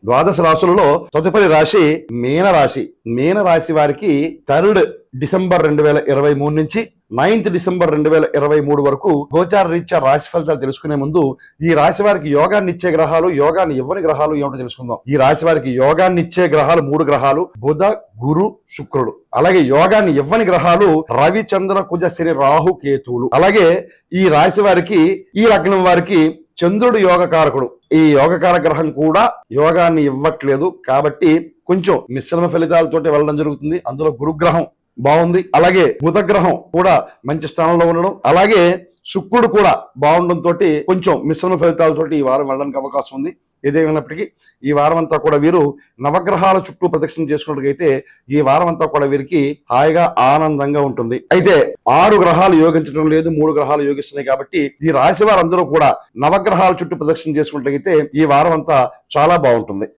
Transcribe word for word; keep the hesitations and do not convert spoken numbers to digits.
ద్వాదశ రాశులలో తదుపరి రాశి మీన రాశి. మీన రాశి వారికి థర్డ్ డిసెంబర్ రెండు వేల ఇరవై మూడు నుంచి నైన్త్ డిసెంబర్ రెండు వేల ఇరవై మూడు వరకు గోచార రీత్యా రాశి ఫలితాలు తెలుసుకునే ముందు ఈ రాశి వారికి యోగాన్ని ఇచ్చే గ్రహాలు, యోగాన్ని ఇవ్వని గ్రహాలు ఏమిటో తెలుసుకుందాం. ఈ రాశి వారికి యోగాన్ని ఇచ్చే గ్రహాలు మూడు గ్రహాలు, బుధ, గురు, శుక్రుడు. అలాగే యోగాన్ని ఇవ్వని గ్రహాలు రవి, చంద్ర, కుజ, శని, రాహు, కేతువులు. అలాగే ఈ రాశి వారికి, ఈ లగ్నం వారికి చంద్రుడు యోగకారకుడు. ఈ యోగకార గ్రహం కూడా యోగాన్ని ఇవ్వట్లేదు కాబట్టి కొంచెం మిశ్రమ ఫలితాలతోటి వెళ్ళడం జరుగుతుంది. అందులో గురుగ్రహం బాగుంది, అలాగే బుధ గ్రహం కూడా మంచి స్థానంలో ఉండడం, అలాగే శుక్రుడు కూడా బాగుండడం తోటి కొంచెం మిశ్రమ ఫలితాలతోటి ఈ వారం వెళ్ళడానికి అవకాశం ఉంది. ఏదేమైనప్పటికీ ఈ వారం అంతా కూడా వీరు నవగ్రహాల చుట్టూ ప్రదక్షిణ చేసుకున్నట్లయితే ఈ వారం అంతా కూడా వీరికి హాయిగా ఆనందంగా ఉంటుంది. అయితే ఆరు గ్రహాలు యోగించడం లేదు, మూడు గ్రహాలు యోగిస్తున్నాయి కాబట్టి ఈ రాశి వారందరూ కూడా నవగ్రహాల చుట్టూ ప్రదక్షిణ చేసుకున్నట్లయితే ఈ వారం అంతా చాలా బాగుంటుంది.